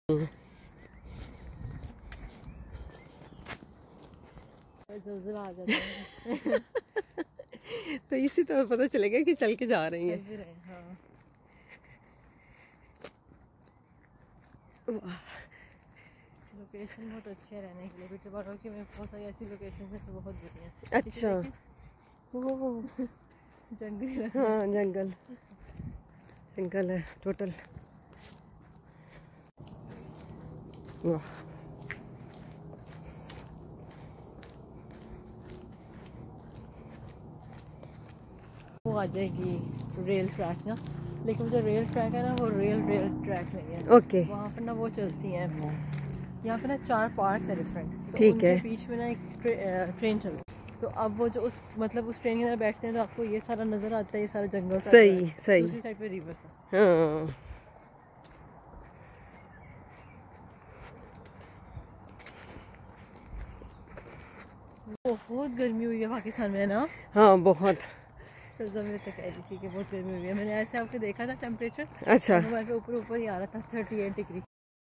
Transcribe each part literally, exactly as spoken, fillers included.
ज़लज़ला आ जाता है। तो इसी तरह पता चलेगा कि चल के जा रही हैं। हाँ। लोकेशन बहुत अच्छी है रहने के लिए, पीटर बारो की में बहुत सारी ऐसी लोकेशन है तो बहुत बढ़िया। अच्छा, ओह जंगल। हाँ जंगल जंगल है टोटल। वाह, वो आ जाएगी रेल ट्रैक ना, लेकिन वो जो रेल ट्रैक है ना वो रेल रेल ट्रैक नहीं है। ओके। वहाँ पर ना वो चलती हैं, यहाँ पे ना चार पार्क्स है डिफरेंट, तो ठीक है। बीच में ना एक ट्रे, ट्रेन चलती है। तो अब वो जो उस मतलब उस ट्रेन के अंदर बैठते हैं तो आपको ये सारा नज़र आता है, ये सारा जंगल सा। सही सही। दूसरी साइड पे रिवर था। हाँ बहुत गर्मी हुई है पाकिस्तान में ना। हाँ बहुत। तो जमीन तक कह रही थी कि बहुत गर्मी हुई है। मैंने ऐसे आपको देखा था टेम्परेचर, अच्छा, मोबाइल पे ऊपर ऊपर ही आ रहा था थर्टी एट डिग्री।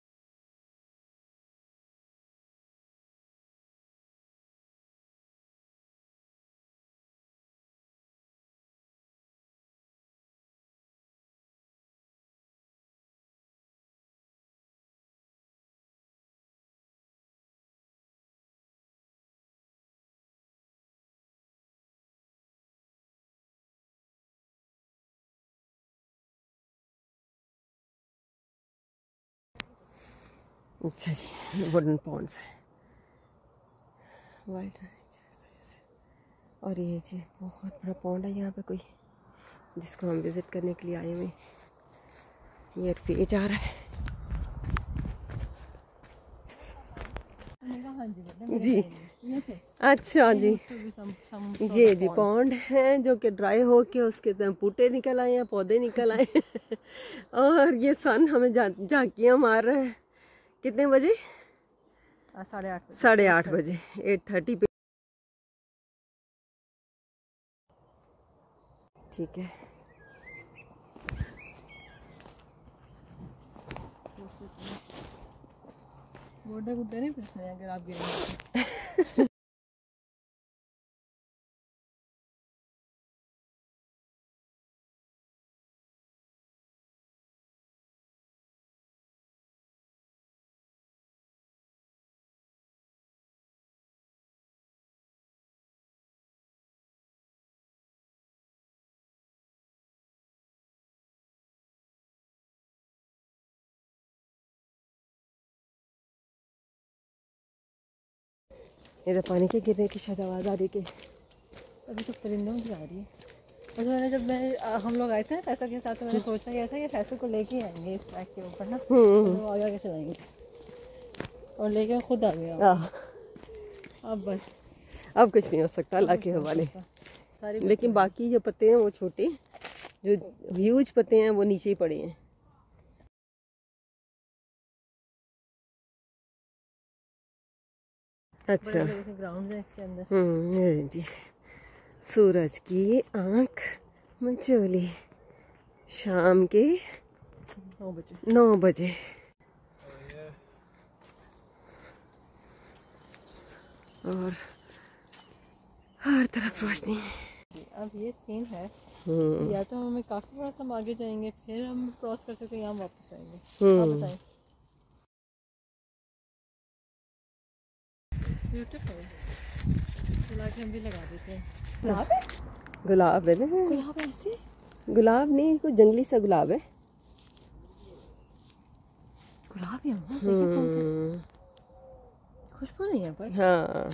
अच्छा जी, वुडन पॉन्ड्स है वाइट। और ये चीज़ बहुत बड़ा पॉन्ड है यहाँ पे कोई, जिसको हम विज़िट करने के लिए आए हुए। ये पे जा रहा है जी। अच्छा जी, ये जी पॉन्ड है जो कि ड्राई हो के उसके बूटे निकल आए हैं, पौधे निकल आए हैं। और ये सन हमें झांकियाँ मार रहा है। कितने बजे? साढ़े आठ साढ़े आठ बजे एट थर्टी पे। ठीक है। गोड्डे गुड्डे नहीं पूछने अगर आप गिरेंगे। इधर पानी के गिरने की शायद आवाज़ आ रही है। अभी तो परिंदों की आ रही है। और मैंने जब मैं हम लोग आए थे ना फैसल के साथ, तो मैंने सोचा गया था कि फैसल को लेके आएंगे इस ट्रैक के ऊपर ना, तो आगे आगे चलाएंगे, और लेके खुद आ गया। अब बस अब कुछ नहीं हो सकता अल्लाह के हवाले। लेकिन बाकी जो पत्ते हैं वो छोटे, जो ह्यूज पत्ते हैं वो नीचे ही पड़े हैं। अच्छा, ग्राउंड है इसके अंदर। हम्म जी, सूरज की आंख मचोली शाम के नौ बजे नौ बजे और हर तरफ रोशनी। अब ये सीन है, या तो हमें काफी बड़ा सा आगे जाएंगे फिर हम क्रॉस कर सकते हैं, यहाँ वापस आएंगे। आप बताएं। ब्यूटीफुल। गुलाब हम भी लगा देते हैं। गुलाब है? गुलाब है ना? गुलाब ऐसे? गुलाब नहीं, कोई जंगली सा गुलाब है। गुलाब ही है, लेकिन खुशबू नहीं है पर। हाँ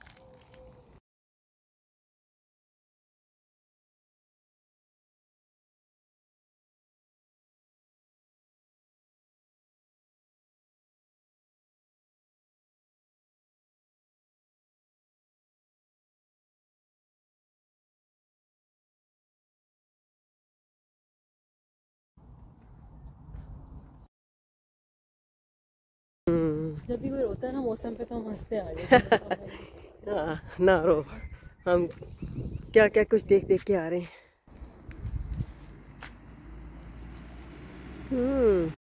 जब भी कोई रोता है ना मौसम पे, तो हम हंसते आ जाते हैं। ना रो, हम क्या क्या कुछ देख देख के आ रहे हैं। हम्म